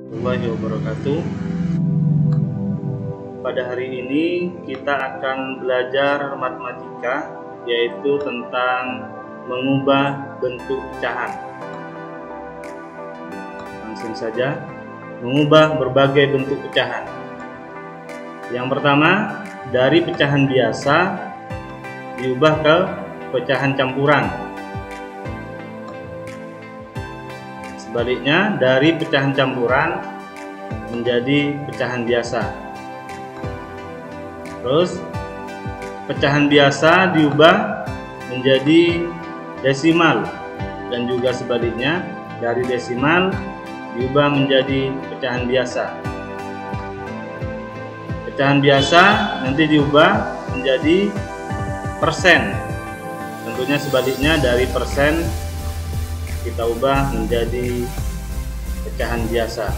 warahmatullahi wabarakatuh. Pada hari ini kita akan belajar matematika, yaitu tentang mengubah bentuk pecahan. Langsung saja, mengubah berbagai bentuk pecahan. Yang pertama, dari pecahan biasa diubah ke pecahan campuran. Sebaliknya, dari pecahan campuran menjadi pecahan biasa. Terus pecahan biasa diubah menjadi desimal, dan juga sebaliknya, dari desimal diubah menjadi pecahan biasa. Pecahan biasa nanti diubah menjadi persen. Tentunya sebaliknya, dari persen kita ubah menjadi pecahan biasa.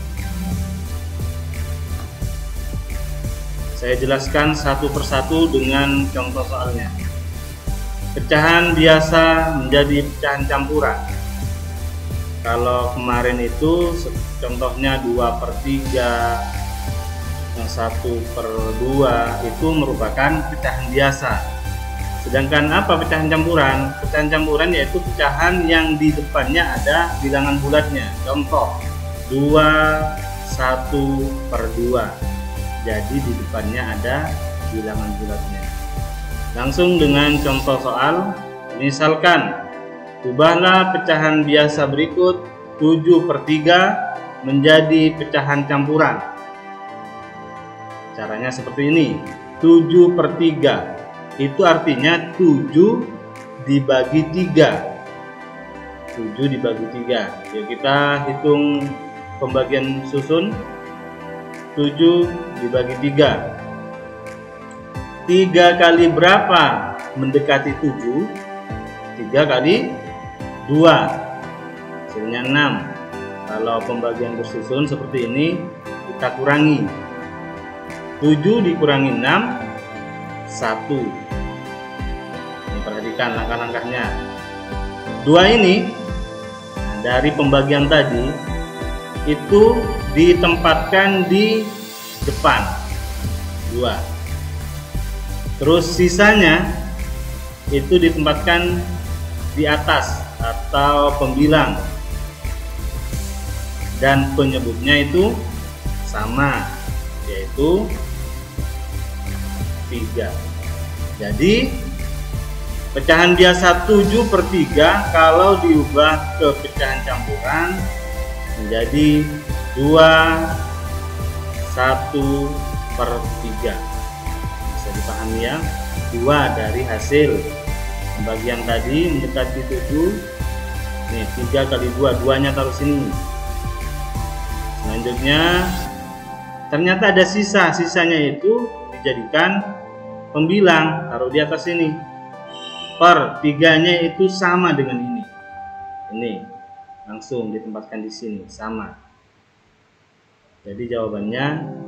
Saya jelaskan satu persatu dengan contoh soalnya. Pecahan biasa menjadi pecahan campuran. Kalau kemarin itu contohnya 2/3, yang 1/2 itu merupakan pecahan biasa. Sedangkan apa pecahan campuran? Pecahan campuran yaitu pecahan yang di depannya ada bilangan bulatnya. Contoh 2/1/2. Jadi di depannya ada bilangan bulatnya. Langsung dengan contoh soal. Misalkan, ubahlah pecahan biasa berikut 7/3 menjadi pecahan campuran. Caranya seperti ini. 7/3 itu artinya 7 dibagi 3. 7 dibagi 3. Yuk kita hitung pembagian susun. 7 dibagi 3. 3 kali berapa mendekati 7? 3 kali 2. Hasilnya 6. Kalau pembagian bersusun seperti ini, kita kurangi. 7 dikurangi 6, 1. Ini perhatikan langkah-langkahnya. 2 ini, dari pembagian tadi, itu ditempatkan di depan 2. Terus sisanya itu ditempatkan di atas atau pembilang, dan penyebutnya itu sama, yaitu 3. Jadi pecahan biasa 7/3 kalau diubah ke pecahan campuran menjadi 2/1/3. Bisa dipahami ya? 2 dari hasil pembagian tadi mendekati 7. Nih 3 kali 2, 2-nya taruh sini. Selanjutnya ternyata ada sisa. Sisanya itu dijadikan pembilang, taruh di atas sini. Per 3-nya itu sama dengan ini. Ini langsung ditempatkan di sini, sama. Jadi jawabannya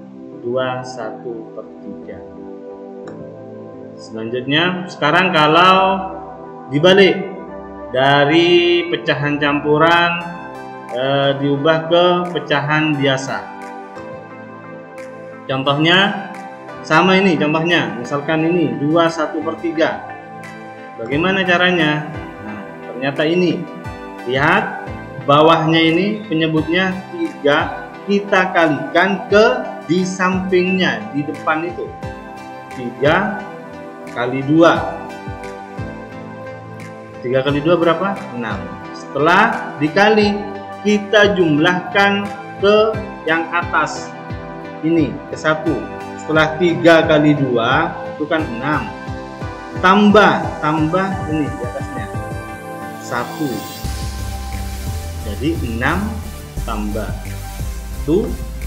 2/1/3. Selanjutnya, sekarang kalau dibalik, dari pecahan campuran diubah ke pecahan biasa. Contohnya sama ini, contohnya misalkan ini 2/1/3. Bagaimana caranya? Nah, ternyata ini, lihat bawahnya ini penyebutnya 3, kita kalikan ke di sampingnya, di depan itu. 3 kali 2. 3 kali 2 berapa? 6. Setelah dikali, kita jumlahkan ke yang atas ini, ke 1. Setelah 3 kali 2 itu kan 6. Tambah ini di atasnya 1. Jadi 6 tambah 7.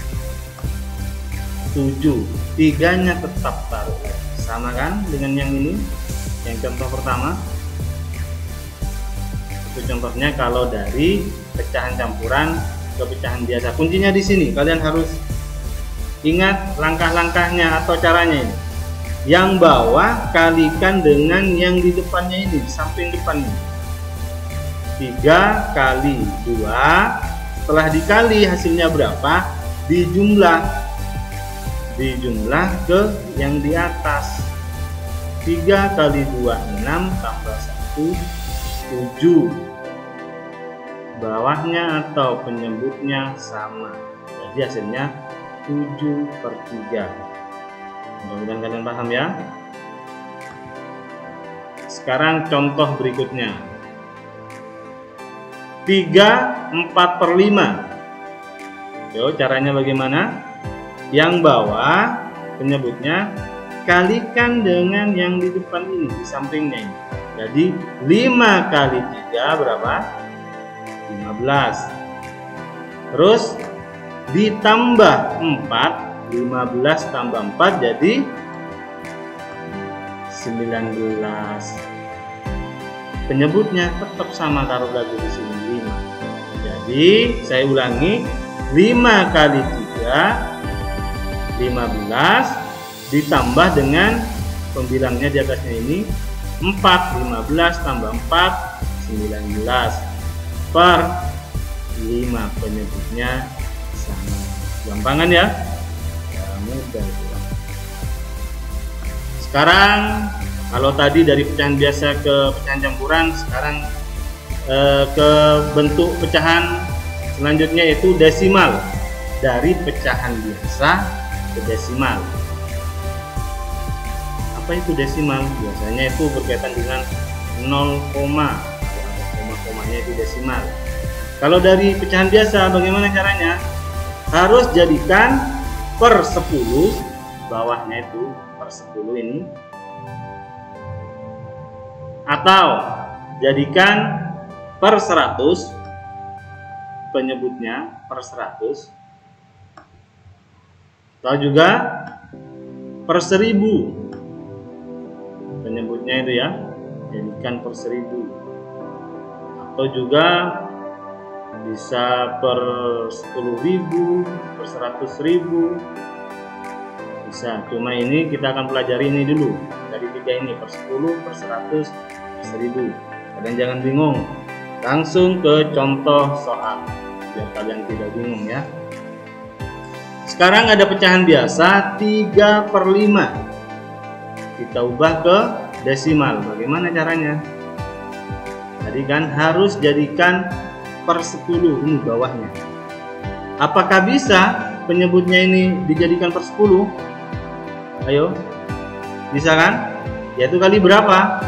3-nya tetap taruh. Sama kan dengan yang ini, yang contoh pertama. Itu contohnya kalau dari pecahan campuran ke pecahan biasa. Kuncinya di sini. Kalian harus ingat langkah-langkahnya atau caranya ini. Yang bawah kalikan dengan yang di depannya ini, di samping depan ini. 3 kali 2 setelah dikali hasilnya berapa, dijumlah ke yang di atas. 3 kali 2 6 tambah 1 7. Bawahnya atau penyebutnya sama, jadi hasilnya 7/3. Mudah-mudahan kalian paham ya. Sekarang contoh berikutnya, 3/4/5. Yo, caranya bagaimana? Yang bawah penyebutnya kalikan dengan yang di depan ini, di sampingnya ini. Jadi 5 kali 3 berapa? 15. Terus ditambah 4, 15 tambah 4 jadi 19. Penyebutnya tetap sama, taruh lagi di sini 5. Jadi saya ulangi, 5 kali 3 15 ditambah dengan pembilangnya di atasnya ini 4, 15 tambah 4 19 per 5. Penyebutnya sama. Gampangan ya? Ya, mudah itu. Sekarang kalau tadi dari pecahan biasa ke pecahan campuran, sekarang ke bentuk pecahan selanjutnya yaitu desimal. Dari pecahan biasa ke desimal. Apa itu desimal? Biasanya itu berkaitan dengan 0, koma-komanya itu desimal. Kalau dari pecahan biasa bagaimana caranya? Harus jadikan per 10, bawahnya itu per 10 ini, atau jadikan per 100, penyebutnya per 100, atau juga per 1000, penyebutnya itu ya, jadikan per 1000, atau juga bisa per 10.000, per 100.000 bisa. Cuma ini kita akan pelajari ini dulu, dari 3 ini, per 10, per 100, per 1000. Kalian jangan bingung, langsung ke contoh soal biar kalian tidak bingung ya. Sekarang ada pecahan biasa 3/5. Kita ubah ke desimal. Bagaimana caranya? Tadi kan harus jadikan per 10 ini bawahnya. Apakah bisa penyebutnya ini dijadikan per 10? Ayo, bisa kan? Yaitu kali berapa?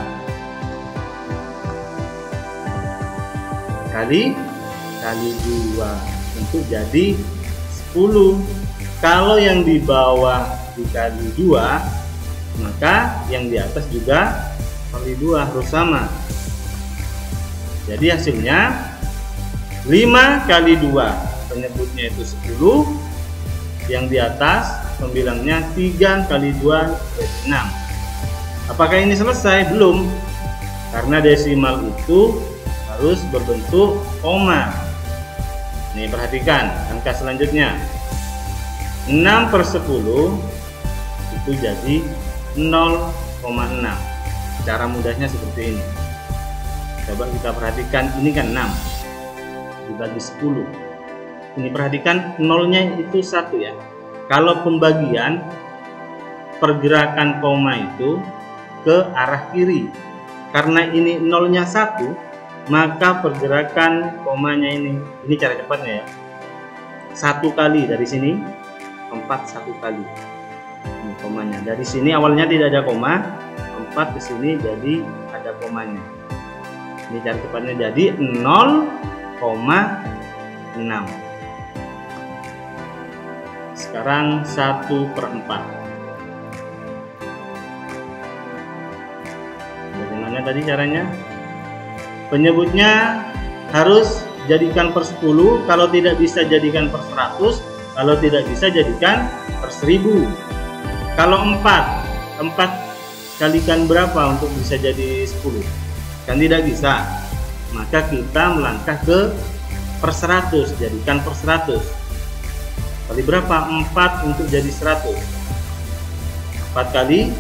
Kali 2 untuk jadi 10. Kalau yang di bawah dikali 2, maka yang di atas juga kali 2 harus sama. Jadi hasilnya 5 kali 2, penyebutnya itu 10, yang di atas pembilangnya 3 kali 2 jadi 6. Apakah ini selesai? Belum, karena desimal itu harus berbentuk koma. Nih perhatikan angka selanjutnya, 6/10 itu jadi 0,6. Cara mudahnya seperti ini. Coba kita perhatikan, ini kan 6 dibagi 10. Ini perhatikan nolnya itu 1 ya. Kalau pembagian, pergerakan koma itu ke arah kiri. Karena ini nolnya 1, maka pergerakan komanya ini cara cepatnya ya. 1 kali dari sini, 4 1 kali. Ini komanya. Dari sini awalnya tidak ada koma, 4 ke sini jadi ada komanya. Ini cara cepatnya jadi 0,6. Sekarang 1/4. Bagaimana tadi caranya? Penyebutnya harus jadikan per 10, kalau tidak bisa jadikan per 100, kalau tidak bisa jadikan per 1000. Kalau 4 kalikan berapa untuk bisa jadi 10? Kan tidak bisa. Maka kita melangkah ke per 100, jadikan per 100. Kali berapa? 4 untuk jadi 100. 4 kali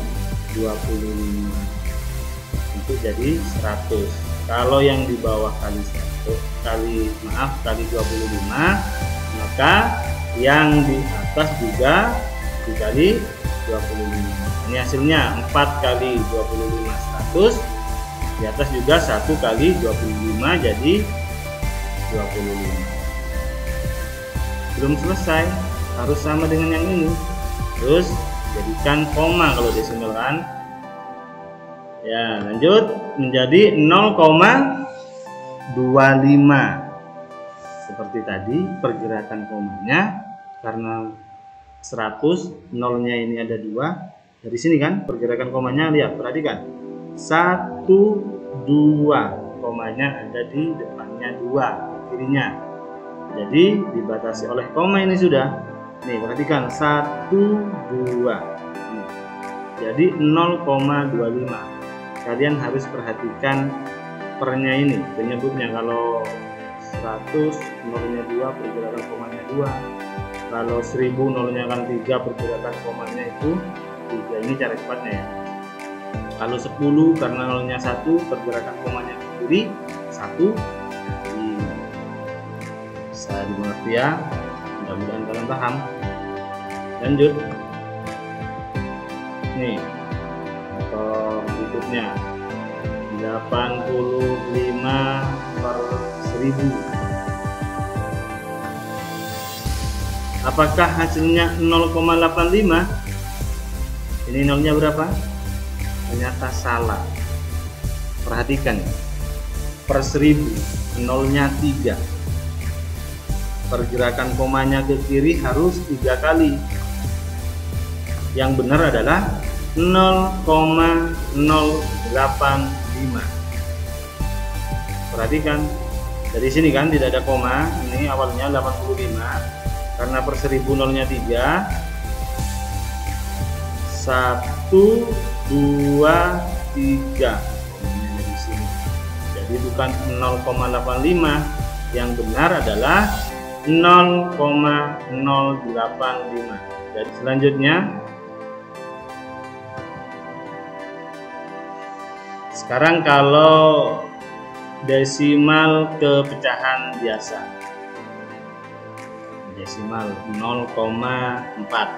25 untuk jadi 100. Kalau yang di bawah kali 100, kali 25, maka yang di atas juga dikali 25. Ini hasilnya 4 kali 25 100, di atas juga 1 kali 25 jadi 25. Belum selesai, harus sama dengan yang ini. Terus jadikan koma kalau desimal kan. Ya, lanjut menjadi 0,25. Seperti tadi pergerakan komanya, karena 100 nolnya ini ada 2. Dari sini kan pergerakan komanya, lihat, perhatikan. 1, 2, komanya ada di depannya 2, kirinya. Jadi dibatasi oleh koma ini sudah. Nih, perhatikan 1, 2. Jadi 0,25. Kalian harus perhatikan pernya ini, penyebutnya. Kalau 100 nolnya 2, pergerakan komanya 2. Kalau 1000 nolnya kan 3, pergerakan komanya itu 3. Ini cara cepatnya ya. Kalau 10 karena nolnya 1, pergerakan komanya ke kiri 1. Jadi bisa dimengerti ya. Mudah-mudahan kalian paham. Lanjut. Nih, contoh berikutnya 85 per 1000. Apakah hasilnya 0,85? Ini nolnya berapa? Ternyata salah. Perhatikan, per 1000 nolnya 3. Pergerakan komanya ke kiri harus 3 kali. Yang benar adalah 0,085. Perhatikan, dari sini kan tidak ada koma. Ini awalnya 85, karena per 1000 nolnya 3. 1, 2, 3 di sini. Jadi bukan 0,85, yang benar adalah 0,085. Jadi selanjutnya, sekarang kalau desimal ke pecahan biasa, desimal 0,4.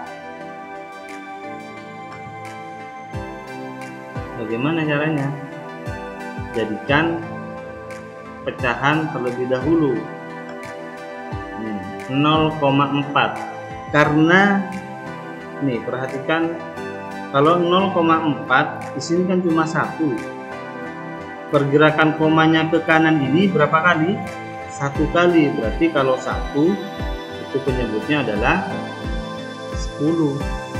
Bagaimana caranya? Jadikan pecahan terlebih dahulu. 0,4. Karena nih, perhatikan, kalau 0,4 di sini kan cuma 1. Pergerakan komanya ke kanan ini berapa kali? 1 kali. Berarti kalau 1 itu penyebutnya adalah 10.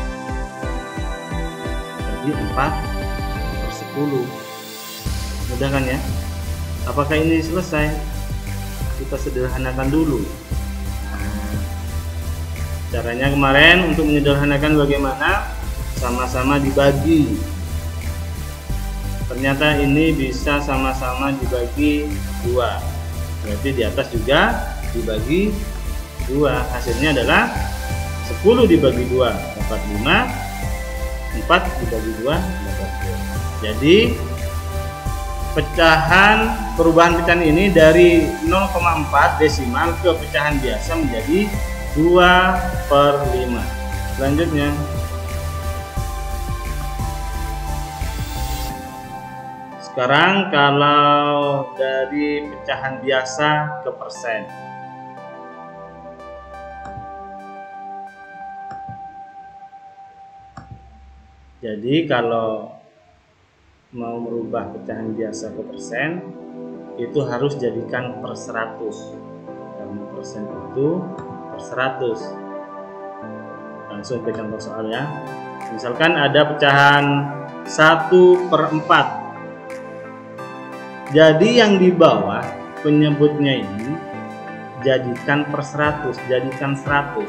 Jadi 4/10. Mudah kan ya? Apakah ini selesai? Kita sederhanakan dulu. Caranya kemarin untuk menyederhanakan bagaimana? Sama-sama dibagi. Ternyata ini bisa sama-sama dibagi 2. Berarti di atas juga dibagi 2. Hasilnya adalah 10 dibagi 2 dapat 5. 4 dibagi 2 dapat 2. Jadi perubahan pecahan ini dari 0,4 desimal ke pecahan biasa menjadi 2/5. Selanjutnya, sekarang kalau dari pecahan biasa ke persen. Jadi kalau mau merubah pecahan biasa ke persen, itu harus jadikan per 100. Karena persen itu per 100. Langsung ke contoh soal ya. Misalkan ada pecahan 1/4. Jadi yang di bawah penyebutnya ini jadikan per 100, jadikan 100.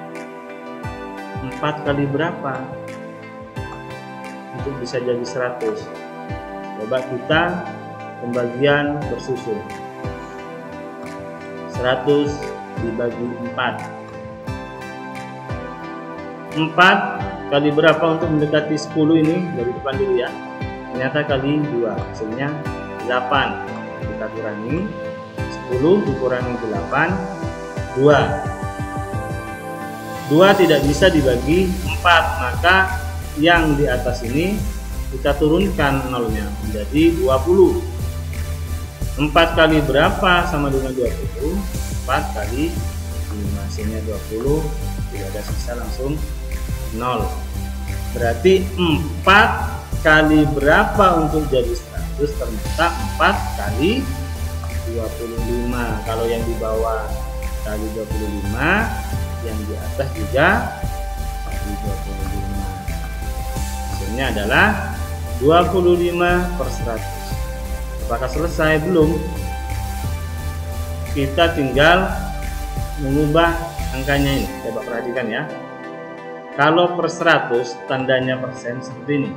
4 kali berapa? Untuk bisa jadi 100. Coba kita pembagian bersusun. 100 dibagi 4. 4 kali berapa untuk mendekati 10 ini? Dari depan dulu ya. Ternyata kali 2, hasilnya 8. Kita kurangi 10 dikurangi 8, 2. 2 tidak bisa dibagi 4, maka yang di atas ini kita turunkan nolnya menjadi 20. 4 kali berapa sama dengan 20? 4 kali 5, hasilnya 20, tidak ada sisa, langsung 0. Berarti 4 kali berapa untuk jadi 100? Ternyata 4 kali 25. Kalau yang di bawah kali 25, yang di atas juga kali 25. Hasilnya adalah 25/100. Apakah selesai? Belum. Kita tinggal mengubah angkanya ini. Coba perhatikan ya. Kalau per 100 tandanya persen seperti ini.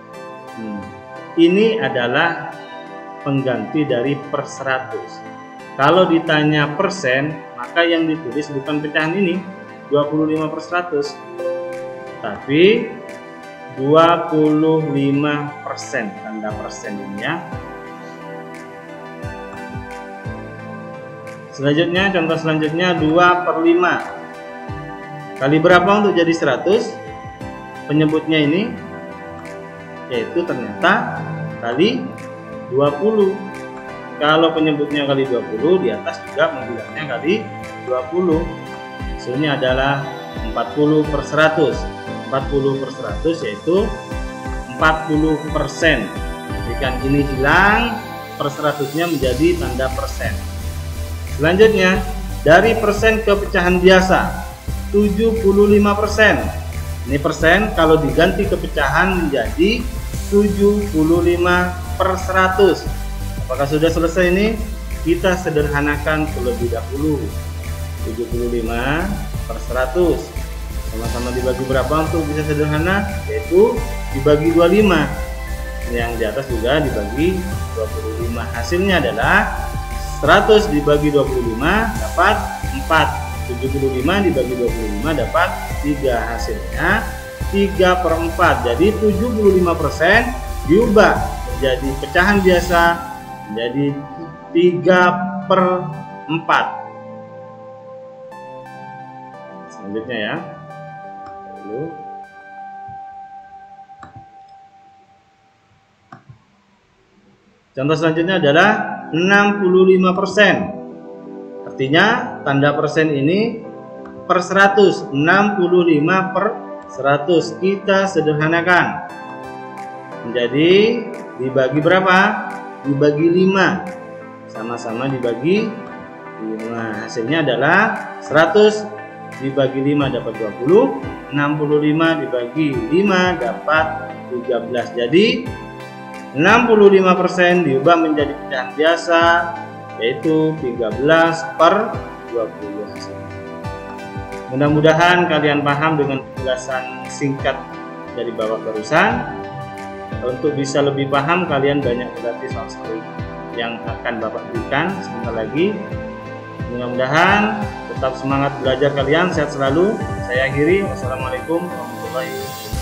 Ini adalah pengganti dari per 100. Kalau ditanya persen, maka yang ditulis bukan pecahan ini 25/100, tapi 25%, tanda persen ini ya. Selanjutnya, contoh selanjutnya 2/5. Kali berapa untuk jadi 100? Penyebutnya ini yaitu ternyata kali 20. Kalau penyebutnya kali 20, di atas juga membilangnya kali 20. Hasilnya adalah 40/100. 40/100 yaitu 40%. Jika ini hilang, per 100-nya menjadi tanda persen. Selanjutnya, dari persen ke pecahan biasa, 75%. Ini persen kalau diganti ke pecahan menjadi 75/100. Apakah sudah selesai ini? Kita sederhanakan terlebih dahulu. 75/100 sama-sama dibagi berapa untuk bisa sederhana? Yaitu dibagi 25. Yang di atas juga dibagi 25. Hasilnya adalah 100 dibagi 25 dapat 4. 75 dibagi 25 dapat 3. Hasilnya 3/4. Jadi 75% diubah menjadi pecahan biasa menjadi 3/4. Selanjutnya ya. Contoh selanjutnya adalah 65%. Artinya tanda persen ini per 100, 65/100. Kita sederhanakan menjadi dibagi berapa? Dibagi 5. Sama-sama dibagi 5. Hasilnya adalah 100 dibagi 5 dapat 20, 65 dibagi 5 dapat 13. Jadi 65% diubah menjadi pecahan biasa, yaitu 13/20 hasilnya. Mudah-mudahan kalian paham dengan penjelasan singkat dari Bapak barusan. Untuk bisa lebih paham, kalian banyak berarti soal-soal yang akan Bapak berikan sebentar lagi. Mudah-mudahan tetap semangat belajar kalian, sehat selalu. Saya akhiri. Wassalamualaikum warahmatullahi wabarakatuh.